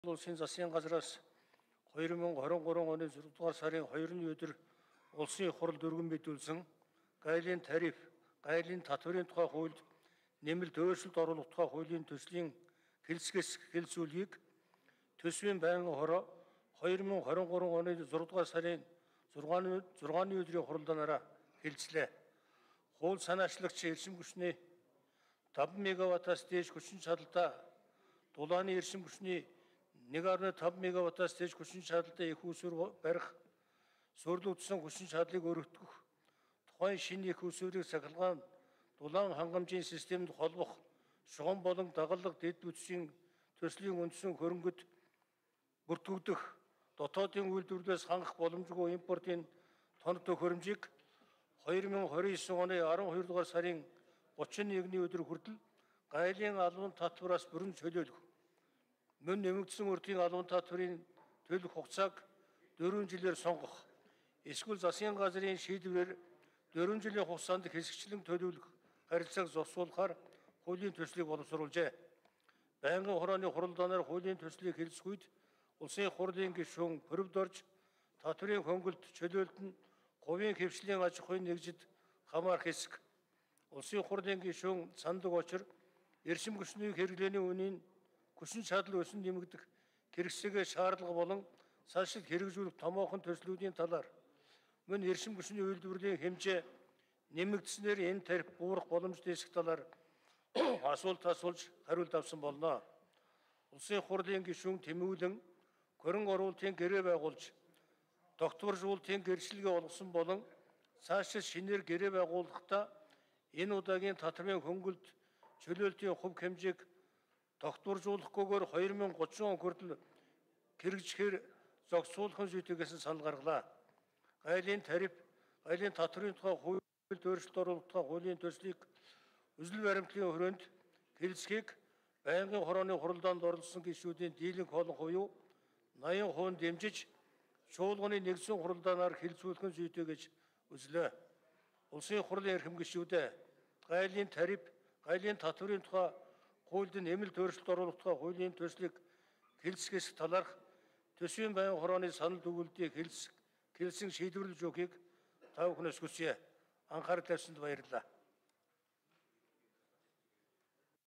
Улсын засгийн газраас 2023 оны 6 дугаар сарын 2-ны өдөр улсын хурал дүргэн мэдүүлсэн гайлын тариф, гайлын татврын тухай хуульд нэмэлт өөрчлөлт оруулах тухай хуулийн төслийн хэлцгээс хэлцүүлгийг төсвийн байнгын хороо 2023 оны 6 дугаар сарын 6-ны өдрийн хуралдаанаараа хэлцлээ. Хууль санаачлагч эрчим хүчний 5 мегаваттаас дээш хүчин чадалтай дулааны эрчим хүчний 1.5 мегаваттаас дээш хүчин чадалтай их усүр барих, сурлагдсан хүчин чадлыг өргөтгөх, тухайн шинэ их усүрийг цахилгаан дулаан хангамжийн системд холбох, шугам болон дагалга дэд бүтцийн төслийн үндсэн хөрөнгөд бүртгэгдэх, дотоодын үйлдвэрлэлээс хангах боломжгүй импортын тоног төхөөрөмжийг 2029 оны 12 дугаар сарын 31-ний өдөр хүртэл гайлын албан татвараас бүрэн чөлөөлөх. Мөн нэмэгдсэн үрдийн албан татврын төлөх хугацааг 4 жилээр сонгох. Эсвэл засгийн газрын шийдвэрээр 4 жилийн хугацаанд хэсэгчлэн төлөвлөх харилцааг зогсуулахаар хуулийн төслийг боловсруулжээ. Байнгын хорооны хуралдаанаар хуулийн төслийг хэлцэх үед улсын хурлын гишүүн хөрөвд орж татврын хөнгөлөлт чөлөөлт нь хувийн хвшлийн аж ахуйн нэгжид хамаарх хэсэг. Улсын хурлын гишүүн сандаг учир эрчим хүчний хэрэглээний үнийн хүчин чадал өсөн нэмэгдэх хэрэгсэгээ шаардлага болон цаашид хэрэгжүүлэх томоохон төслүүдийн талаар мөн эрчим хүчний үйлдвэрлэлийн хэмжээ нэмэгдснээр энэ тариф буурах боломжтой эсэх талаар асуулт асуулж хариулт авсан болно. Улсын хурлын гишүүн тэмүүлэн хөрөн оруулалтын гэрээ байгуулж тогтворжуулалтын гэрчлэгээ олгосон болон цаашид шинээр гэрээ байгуулахдаа энэ удаагийн татврын хөнгөлөлт чөлөөлтийн хувь хэмжээг тогтворжуулахгүйгээр 2030 он хүртэл хэрэгжихээр зогсуулахын зүйтэйгээс санал гаргалаа. Гайлын тариф, гайлын татврын тухай хуульд өөрчлөлт оруулах тухай хуулийн төслийг үзэл баримтлалын хүрээнд хэлцгийг байнгын хорооны хуралдаанд оролцсон гишүүдийн дийлэнх олон хувь 80% дэмжиж чуулганы нэгдсэн хуралдаанаар хэлцүүлэхэн зүйтэй гэж үзлээ. Улсын хурлын эрхэм гишүүдээ гайлын тариф, гайлын татврын тухай хуульд нэмэлт өөрчлөлт оруулах тухай хуулийн төслийг хэлцгээс талаарх төсвийн байнгын хорооны санал дүгнэлтийг хэлсэн шийдвэрлэж өгөхийг та бүхнээс хүсье. Анхаарал тавьсанд баярлалаа.